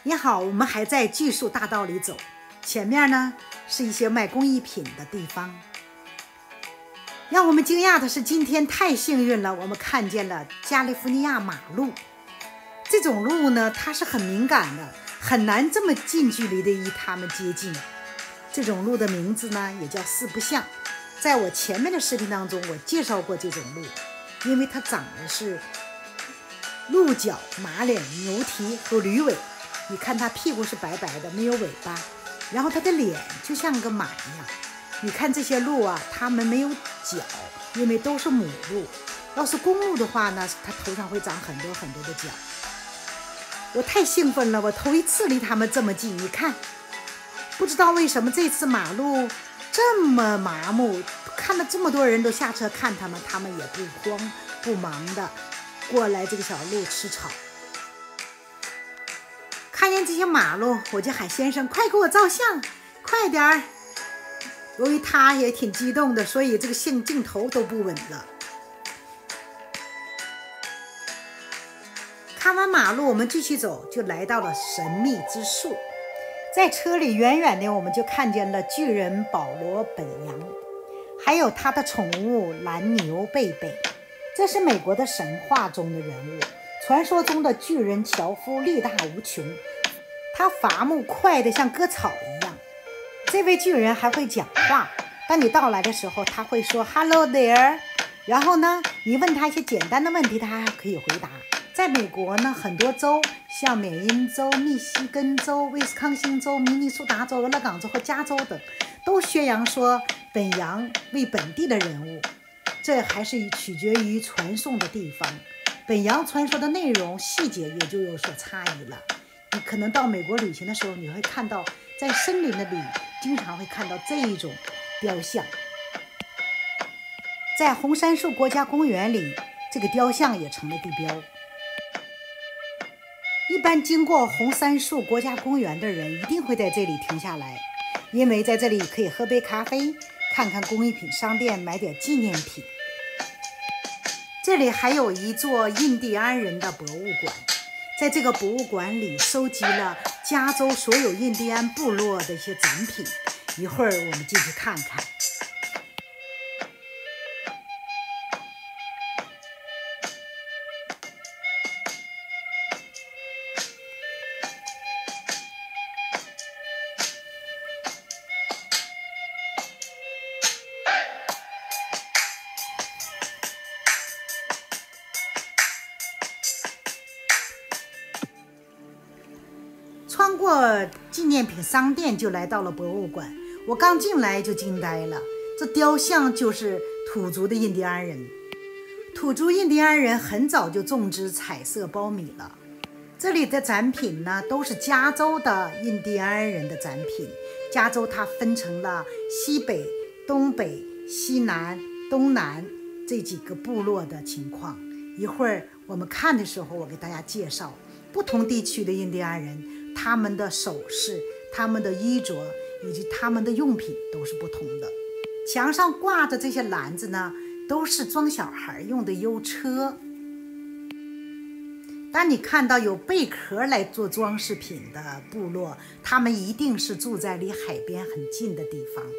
你好，我们还在巨树大道里走，前面呢是一些卖工艺品的地方。让我们惊讶的是，今天太幸运了，我们看见了加利福尼亚马路。这种路呢，它是很敏感的，很难这么近距离的与它们接近。这种路的名字呢，也叫四不像。在我前面的视频当中，我介绍过这种路，因为它长的是鹿角、马脸、牛蹄和驴尾。你看它屁股是白白的，没有尾巴，然后它的脸就像个马一样。你看这些鹿啊，它们没有角，因为都是母鹿。要是公鹿的话呢，它头上会长很多很多的角。我太兴奋了，我头一次离它们这么近。你看，不知道为什么这次马路这么麻木，看到这么多人都下车看它们，它们也不慌不忙的过来这个小路吃草。看见这些马路，我就喊先生快给我照相，快点儿。由于他也挺激动的，所以这个镜头都不稳了。看完马路，我们继续走，就来到了神秘之树。在车里远远的，我们就看见了巨人保罗本扬，还有他的宠物蓝牛贝贝。这是美国的神话中的人物，传说中的巨人樵夫力大无穷，他伐木快得像割草一样。这位巨人还会讲话，当你到来的时候，他会说 Hello there， 然后呢，你问他一些简单的问题，他还可以回答。在美国呢，很多州，像缅因州、密西根州、威斯康星州、明尼苏达州、俄勒冈州和加州等，都宣扬说本扬为本地的人物。这还是取决于传颂的地方，本扬传说的内容细节也就有所差异了。你可能到美国旅行的时候，你会看到在森林的里经常会看到这一种雕像。在红杉树国家公园里，这个雕像也成了地标。一般经过红杉树国家公园的人一定会在这里停下来，因为在这里可以喝杯咖啡，看看工艺品商店，买点纪念品。这里还有一座印第安人的博物馆，在这个博物馆里收集了加州所有印第安部落的一些展品。一会儿我们进去看看。穿过纪念品商店就来到了博物馆，我刚进来就惊呆了，这雕像就是土族的印第安人。土族印第安人很早就种植彩色苞米了。这里的展品呢，都是加州的印第安人的展品。加州它分成了西北、东北、西南、东南这几个部落的情况。一会儿我们看的时候，我给大家介绍不同地区的印第安人，他们的首饰、他们的衣着以及他们的用品都是不同的。墙上挂着这些篮子呢，都是装小孩用的邮车。当你看到有贝壳来做装饰品的部落，他们一定是住在离海边很近的地方。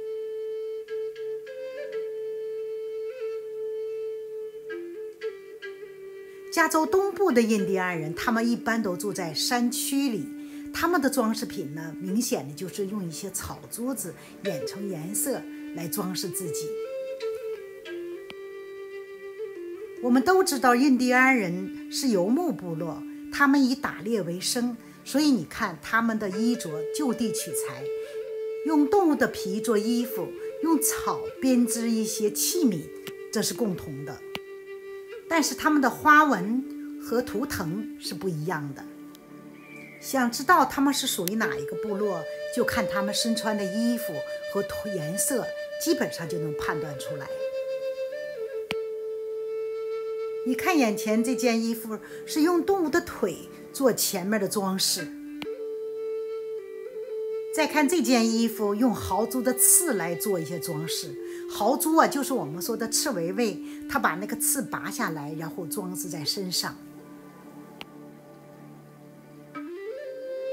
加州东部的印第安人，他们一般都住在山区里，他们的装饰品呢，明显的就是用一些草珠子染成颜色来装饰自己。我们都知道印第安人是游牧部落，他们以打猎为生，所以你看他们的衣着就地取材，用动物的皮做衣服，用草编织一些器皿，这是共同的。但是他们的花纹和图腾是不一样的。想知道他们是属于哪一个部落，就看他们身穿的衣服和颜色，基本上就能判断出来。你看眼前这件衣服是用动物的腿做前面的装饰，再看这件衣服用豪猪的刺来做一些装饰。豪猪啊，就是我们说的刺猬猬，它把那个刺拔下来，然后装饰在身上。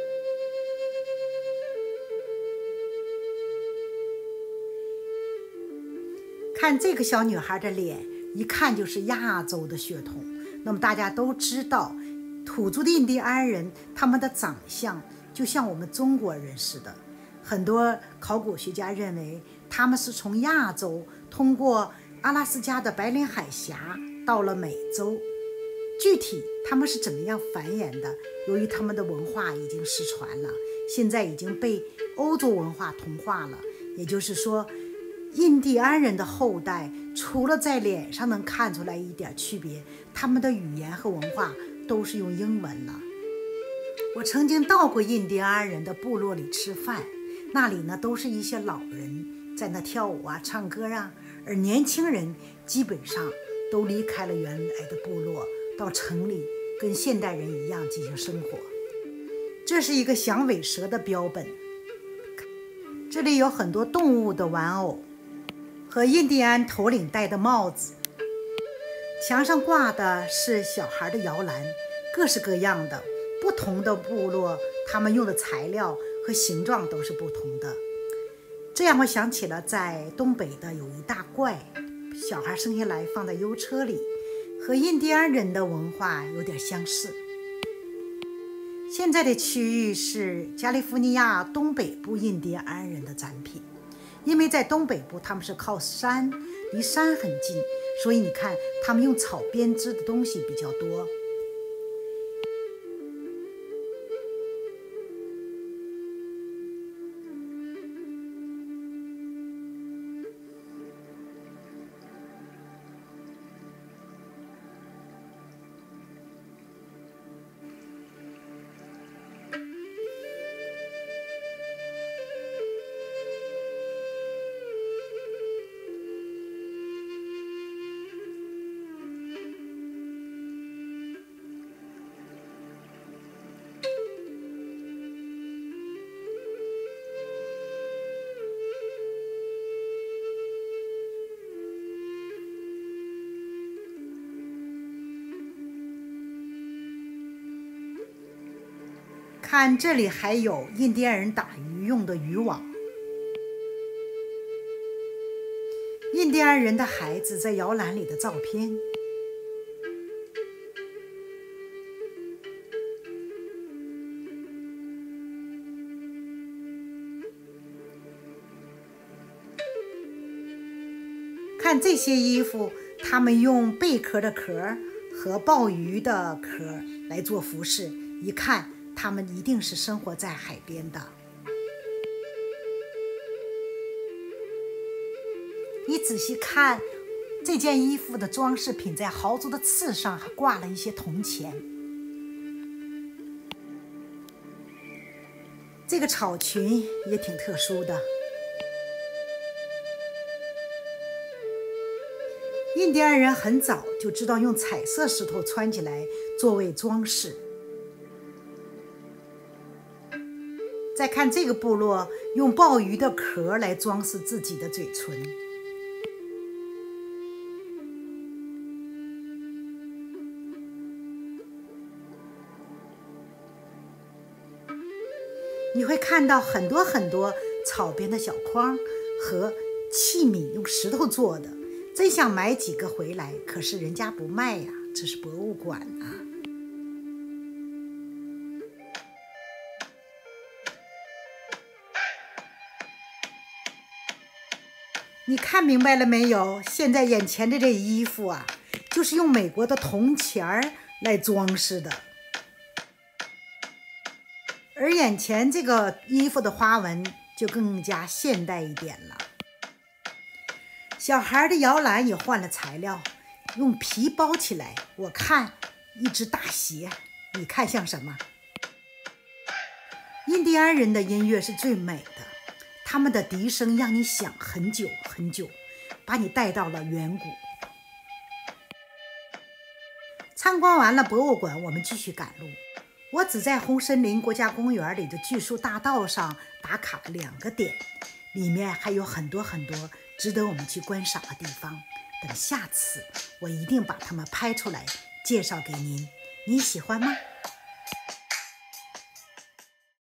看这个小女孩的脸，一看就是亚洲的血统。那么大家都知道，土著的印第安人他们的长相就像我们中国人似的。很多考古学家认为他们是从亚洲通过阿拉斯加的白令海峡到了美洲。具体他们是怎么样繁衍的，由于他们的文化已经失传了，现在已经被欧洲文化同化了。也就是说，印第安人的后代除了在脸上能看出来一点区别，他们的语言和文化都是用英文了。我曾经到过印第安人的部落里吃饭，那里呢都是一些老人在那跳舞啊、唱歌啊，而年轻人基本上都离开了原来的部落，到城里跟现代人一样进行生活。这是一个响尾蛇的标本，这里有很多动物的玩偶和印第安头领戴的帽子，墙上挂的是小孩的摇篮，各式各样的。不同的部落他们用的材料和形状都是不同的。这让我想起了在东北的有一大怪，小孩生下来放在邮车里，和印第安人的文化有点相似。现在的区域是加利福尼亚东北部印第安人的展品，因为在东北部他们是靠山，离山很近，所以你看他们用草编织的东西比较多。看这里还有印第安人打鱼用的渔网，印第安人的孩子在摇篮里的照片。看这些衣服，他们用贝壳的壳和鲍鱼的壳来做服饰，一看他们一定是生活在海边的。你仔细看这件衣服的装饰品，在豪族的刺上还挂了一些铜钱。这个草裙也挺特殊的。印第安人很早就知道用彩色石头穿起来作为装饰。再看这个部落用鲍鱼的壳来装饰自己的嘴唇。你会看到很多很多草编的小筐和器皿，用石头做的。真想买几个回来，可是人家不卖呀，这是博物馆啊。你看明白了没有？现在眼前的这衣服啊，就是用美国的铜钱儿来装饰的。而眼前这个衣服的花纹就更加现代一点了。小孩的摇篮也换了材料，用皮包起来。我看一只大鞋，你看像什么？印第安人的音乐是最美的，他们的笛声让你想很久很久，把你带到了远古。参观完了博物馆，我们继续赶路。我只在红森林国家公园里的巨树大道上打卡了2个点，里面还有很多很多值得我们去观赏的地方。等下次我一定把它们拍出来介绍给您，你喜欢吗？